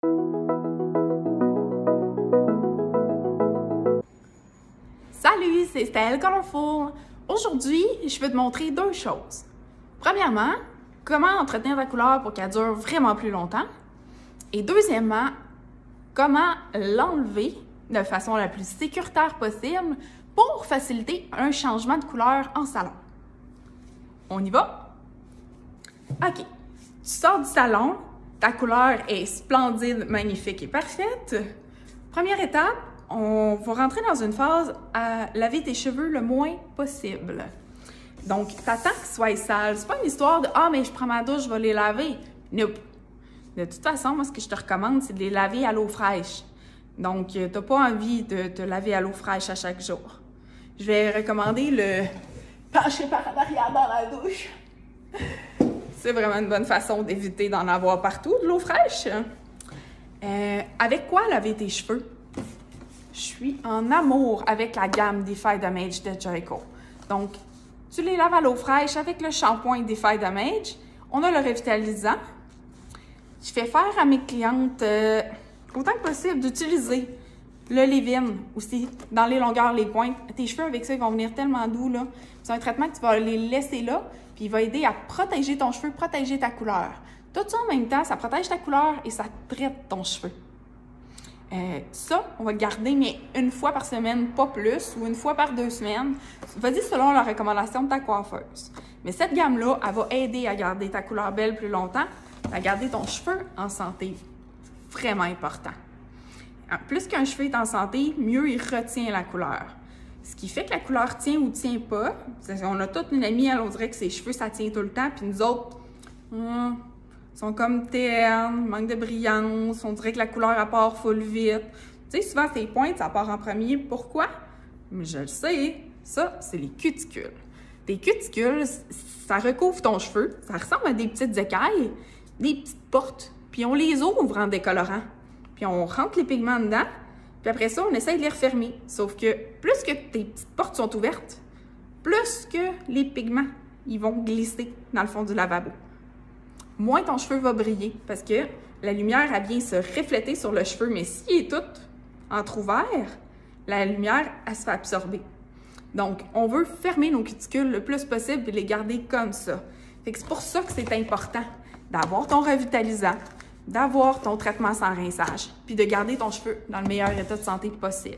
Salut, c'est Stella Colorful. Aujourd'hui, je vais te montrer deux choses. Premièrement, comment entretenir ta couleur pour qu'elle dure vraiment plus longtemps. Et deuxièmement, comment l'enlever de façon la plus sécuritaire possible pour faciliter un changement de couleur en salon. On y va? OK. Tu sors du salon, ta couleur est splendide, magnifique et parfaite. Première étape, on va rentrer dans une phase à laver tes cheveux le moins possible. Donc, t'attends qu'ils soient sales. C'est pas une histoire de « Ah, mais je prends ma douche, je vais les laver. » Nope. De toute façon, moi, ce que je te recommande, c'est de les laver à l'eau fraîche. Donc, t'as pas envie de te laver à l'eau fraîche à chaque jour. Je vais recommander le pencher par en arrière dans la douche. C'est vraiment une bonne façon d'éviter d'en avoir partout, de l'eau fraîche. Avec quoi laver tes cheveux? Je suis en amour avec la gamme Defy Damage de Joico. Donc, tu les laves à l'eau fraîche avec le shampoing Defy Damage. On a le revitalisant. Je fais faire à mes clientes, autant que possible, d'utiliser le leave-in aussi, dans les longueurs, les pointes. Tes cheveux, avec ça, ils vont venir tellement doux, là. C'est un traitement que tu vas les laisser là, puis il va aider à protéger ton cheveu, protéger ta couleur. Tout ça en même temps, ça protège ta couleur et ça traite ton cheveu. Ça, on va le garder, mais une fois par semaine, pas plus, ou une fois par 2 semaines. Vas-y selon la recommandation de ta coiffeuse. Mais cette gamme-là, elle va aider à garder ta couleur belle plus longtemps, à garder ton cheveu en santé. Vraiment important. Plus qu'un cheveu est en santé, mieux il retient la couleur. Ce qui fait que la couleur tient ou tient pas. On a toute une amie, elle, on dirait que ses cheveux, ça tient tout le temps, puis nous autres, sont comme ternes, manque de brillance, on dirait que la couleur elle part full vite. Tu sais, souvent ces pointes, ça part en premier. Pourquoi? Mais je le sais, ça, c'est les cuticules. Tes cuticules, ça recouvre ton cheveu, ça ressemble à des petites écailles, des petites portes, puis on les ouvre en décolorant. Puis on rentre les pigments dedans, puis après ça, on essaye de les refermer. Sauf que plus que tes petites portes sont ouvertes, plus que les pigments, ils vont glisser dans le fond du lavabo. Moins ton cheveu va briller parce que la lumière, elle vient se refléter sur le cheveu. Mais s'il est tout entrouvert, la lumière, elle se fait absorber. Donc, on veut fermer nos cuticules le plus possible et les garder comme ça. Fait que c'est pour ça que c'est important d'avoir ton revitalisant, d'avoir ton traitement sans rinçage, puis de garder ton cheveu dans le meilleur état de santé possible.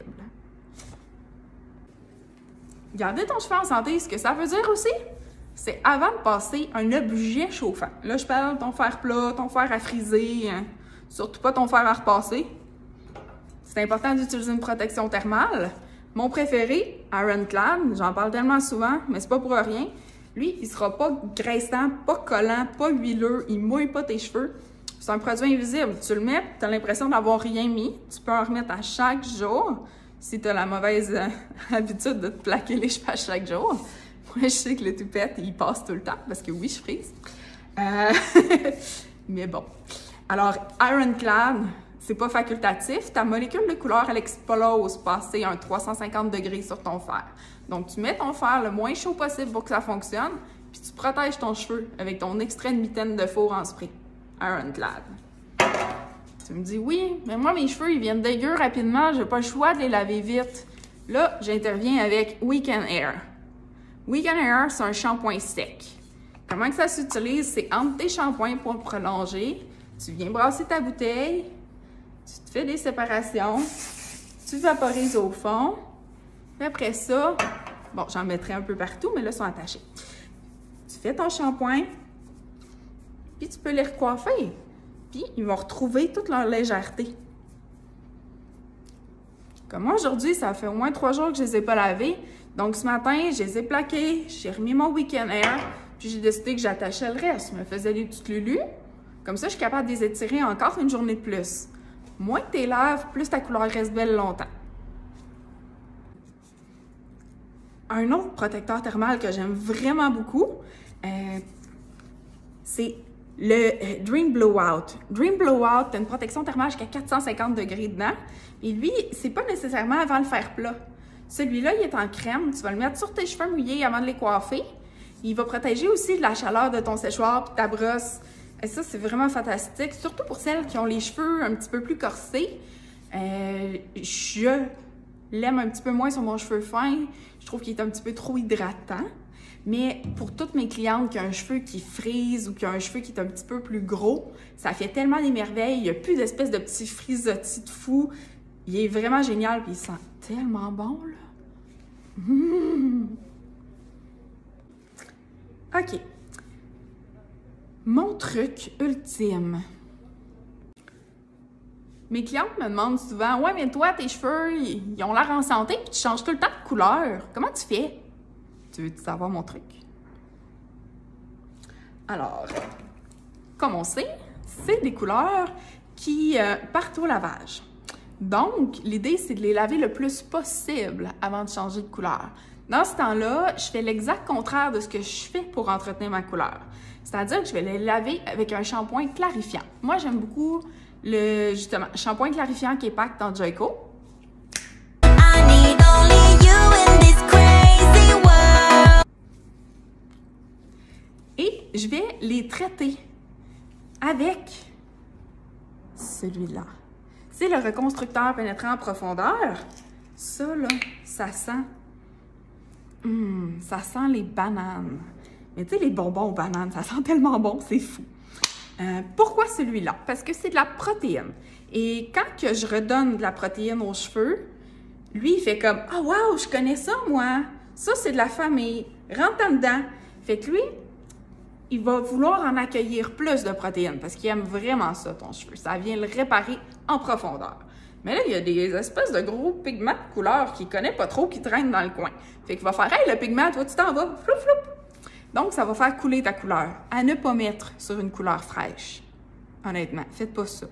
Garder ton cheveu en santé, ce que ça veut dire aussi, c'est avant de passer un objet chauffant. Là, je parle de ton fer plat, ton fer à friser, surtout pas ton fer à repasser. C'est important d'utiliser une protection thermale. Mon préféré, Ironclad, j'en parle tellement souvent, mais c'est pas pour rien. Lui, il sera pas graissant, pas collant, pas huileux, il mouille pas tes cheveux. C'est un produit invisible. Tu le mets, tu as l'impression d'avoir rien mis. Tu peux en remettre à chaque jour si tu as la mauvaise habitude de te plaquer les cheveux à chaque jour. Moi, je sais que le toupette, il passe tout le temps, parce que oui, je frise. Mais bon. Alors, Ironclad, c'est pas facultatif. Ta molécule de couleur, elle explose passer un 350 degrés sur ton fer. Donc, tu mets ton fer le moins chaud possible pour que ça fonctionne, puis tu protèges ton cheveu avec ton extrait de mitaine de four en spray. Ironclad. Tu me dis, oui, mais moi, mes cheveux, ils viennent dégueux rapidement, j'ai pas le choix de les laver vite. Là, j'interviens avec Weekend Air. Weekend Air, c'est un shampoing sec. Comment que ça s'utilise? C'est entre tes shampoings pour le prolonger. Tu viens brasser ta bouteille, tu te fais des séparations, tu vaporises au fond. Puis après ça, bon, j'en mettrai un peu partout, mais là, ils sont attachés. Tu fais ton shampoing, puis tu peux les recoiffer. Puis ils vont retrouver toute leur légèreté. Comme moi, aujourd'hui, ça fait au moins 3 jours que je les ai pas lavés. Donc, ce matin, je les ai plaqués, j'ai remis mon Weekend Air, puis j'ai décidé que j'attachais le reste. Je me faisais des petites lulus. Comme ça, je suis capable de les étirer encore une journée de plus. Moins que tu les laves, plus ta couleur reste belle longtemps. Un autre protecteur thermal que j'aime vraiment beaucoup, c'est le Dream Blowout. Dream Blowout, tu as une protection thermale jusqu'à 450 degrés dedans. Et lui, c'est pas nécessairement avant le fer plat. Celui-là, il est en crème. Tu vas le mettre sur tes cheveux mouillés avant de les coiffer. Il va protéger aussi de la chaleur de ton séchoir et de ta brosse. Et ça, c'est vraiment fantastique, surtout pour celles qui ont les cheveux un petit peu plus corsés. Je l'aime un petit peu moins sur mon cheveu fin. Je trouve qu'il est un petit peu trop hydratant. Mais pour toutes mes clientes qui ont un cheveu qui frise ou qui ont un cheveu qui est un petit peu plus gros, ça fait tellement des merveilles. Il n'y a plus d'espèce de petits frisottis de fou. Il est vraiment génial, puis il sent tellement bon, là. OK. Mon truc ultime. Mes clientes me demandent souvent « Ouais, mais toi, tes cheveux, ils ont l'air en santé, puis tu changes tout le temps de couleur. Comment tu fais? » Tu veux savoir mon truc? Alors, comme on sait, c'est des couleurs qui partent au lavage. Donc, l'idée, c'est de les laver le plus possible avant de changer de couleur. Dans ce temps-là, je fais l'exact contraire de ce que je fais pour entretenir ma couleur. C'est-à-dire que je vais les laver avec un shampoing clarifiant. Moi, j'aime beaucoup le, justement, shampoing clarifiant qui est pack dans Joico. Et je vais les traiter avec celui-là. C'est le reconstructeur pénétrant en profondeur. Ça, là, ça sent les bananes. Mais tu sais, les bonbons aux bananes, ça sent tellement bon, c'est fou. Pourquoi celui-là? Parce que c'est de la protéine. Et quand que je redonne de la protéine aux cheveux, lui, il fait comme « Ah, wow, je connais ça, moi! Ça, c'est de la famille. Rentre en dedans. » Fait que lui, il va vouloir en accueillir plus de protéines parce qu'il aime vraiment ça, ton cheveu. Ça vient le réparer en profondeur. Mais là, il y a des espèces de gros pigments de couleur qu'il ne connaît pas trop, qui traînent dans le coin. Fait qu'il va faire « Hey, le pigment, toi, tu t'en vas. Floup, floup. » Donc, ça va faire couler ta couleur. À ne pas mettre sur une couleur fraîche. Honnêtement, faites pas ça.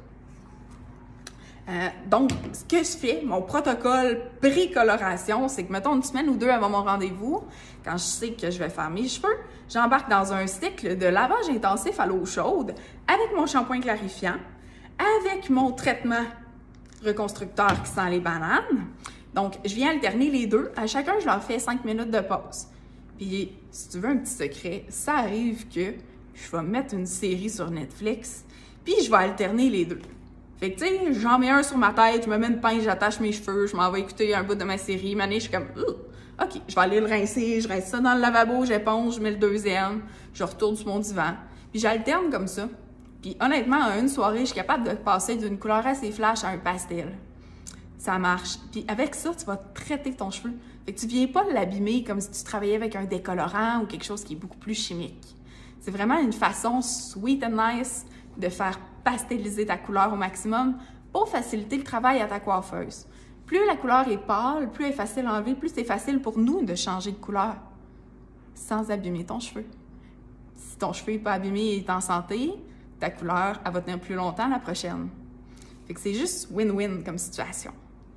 Donc, ce que je fais, mon protocole pré-coloration, c'est que, mettons, une semaine ou deux avant mon rendez-vous, quand je sais que je vais faire mes cheveux, j'embarque dans un cycle de lavage intensif à l'eau chaude avec mon shampoing clarifiant, avec mon traitement reconstructeur qui sent les bananes. Donc, je viens alterner les deux. À chacun, je leur fais 5 minutes de pause. Puis, si tu veux un petit secret, ça arrive que je vais mettre une série sur Netflix, puis je vais alterner les deux. Fait que, tu sais, j'en mets un sur ma tête, je me mets une pince, j'attache mes cheveux, je m'en vais écouter un bout de ma série. Mané, je suis comme, OK, je vais aller le rincer, je rince ça dans le lavabo, j'éponge, je mets le deuxième, je retourne sur mon divan. Puis j'alterne comme ça. Puis honnêtement, en une soirée, je suis capable de passer d'une couleur assez flash à un pastel. Ça marche. Puis avec ça, tu vas traiter ton cheveu. Fait que tu viens pas l'abîmer comme si tu travaillais avec un décolorant ou quelque chose qui est beaucoup plus chimique. C'est vraiment une façon sweet and nice de faire pasteliser ta couleur au maximum pour faciliter le travail à ta coiffeuse. Plus la couleur est pâle, plus elle est facile à enlever, plus c'est facile pour nous de changer de couleur sans abîmer ton cheveu. Si ton cheveu n'est pas abîmé et est en santé, ta couleur, elle va tenir plus longtemps la prochaine. Fait que c'est juste win-win comme situation.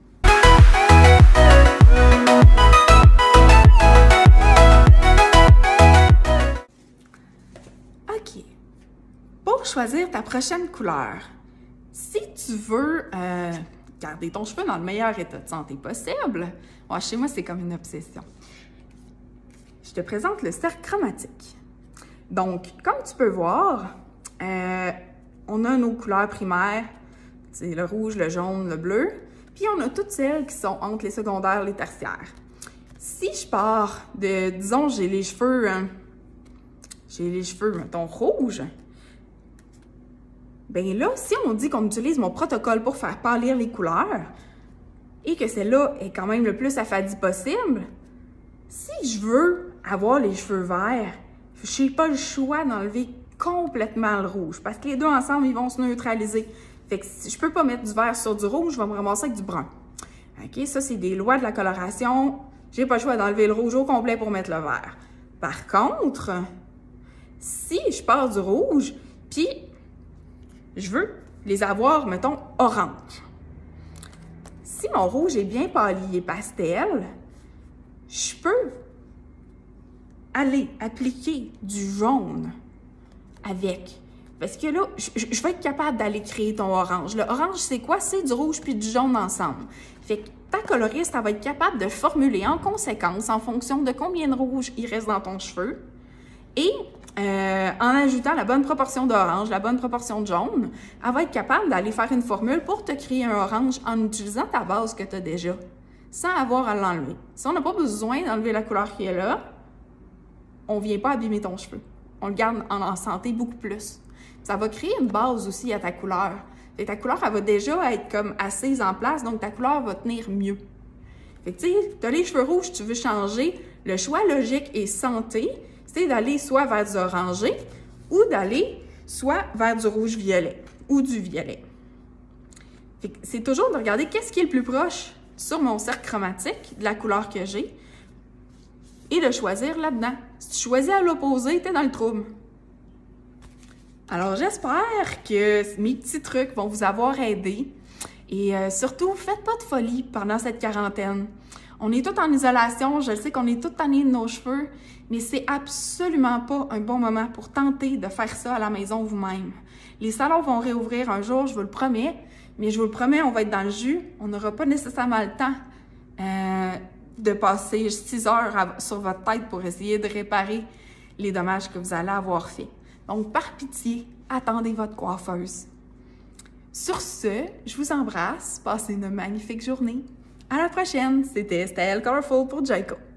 OK. Pour choisir ta prochaine couleur, si tu veux garder ton cheveu dans le meilleur état de santé possible, chez moi, c'est comme une obsession. Je te présente le cercle chromatique. Donc, comme tu peux voir, on a nos couleurs primaires, c'est le rouge, le jaune, le bleu, puis on a toutes celles qui sont entre les secondaires et les tertiaires. Si je pars de, disons, j'ai les cheveux, mettons, rouges, bien là, si on dit qu'on utilise mon protocole pour faire pâlir les couleurs et que celle-là est quand même le plus affadie possible, si je veux avoir les cheveux verts, je n'ai pas le choix d'enlever complètement le rouge parce que les deux ensemble, ils vont se neutraliser. Fait que si je peux pas mettre du vert sur du rouge, je vais me ramasser avec du brun. OK, ça, c'est des lois de la coloration. J'ai pas le choix d'enlever le rouge au complet pour mettre le vert. Par contre, si je pars du rouge, puis je veux les avoir, mettons, orange. Si mon rouge est bien pâli et pastel, je peux aller appliquer du jaune avec. Parce que là, je vais être capable d'aller créer ton orange. Le orange, c'est quoi? C'est du rouge puis du jaune ensemble. Fait que ta coloriste, elle va être capable de formuler en conséquence, en fonction de combien de rouge il reste dans ton cheveu. Et en ajoutant la bonne proportion d'orange, la bonne proportion de jaune, elle va être capable d'aller faire une formule pour te créer un orange en utilisant ta base que tu as déjà, sans avoir à l'enlever. Si on n'a pas besoin d'enlever la couleur qui est là, on ne vient pas abîmer ton cheveu. On le garde en santé beaucoup plus. Ça va créer une base aussi à ta couleur. Et ta couleur, elle va déjà être comme assise en place, donc ta couleur va tenir mieux. Fait que tu sais, tu as les cheveux rouges, tu veux changer, le choix logique et santé, c'est d'aller soit vers du orangé ou d'aller soit vers du rouge-violet ou du violet. Fait que c'est toujours de regarder qu'est-ce qui est le plus proche sur mon cercle chromatique de la couleur que j'ai et de choisir là-dedans. Si tu choisis à l'opposé, tu es dans le trouble. Alors, j'espère que mes petits trucs vont vous avoir aidé. Et surtout, faites pas de folie pendant cette quarantaine. On est tous en isolation, je sais qu'on est tous tannés de nos cheveux, mais c'est absolument pas un bon moment pour tenter de faire ça à la maison vous-même. Les salons vont réouvrir un jour, je vous le promets, mais je vous le promets, on va être dans le jus. On n'aura pas nécessairement le temps de passer 6 heures sur votre tête pour essayer de réparer les dommages que vous allez avoir faits. Donc, par pitié, attendez votre coiffeuse. Sur ce, je vous embrasse. Passez une magnifique journée. À la prochaine. C'était Estelle Colorful pour Jayco.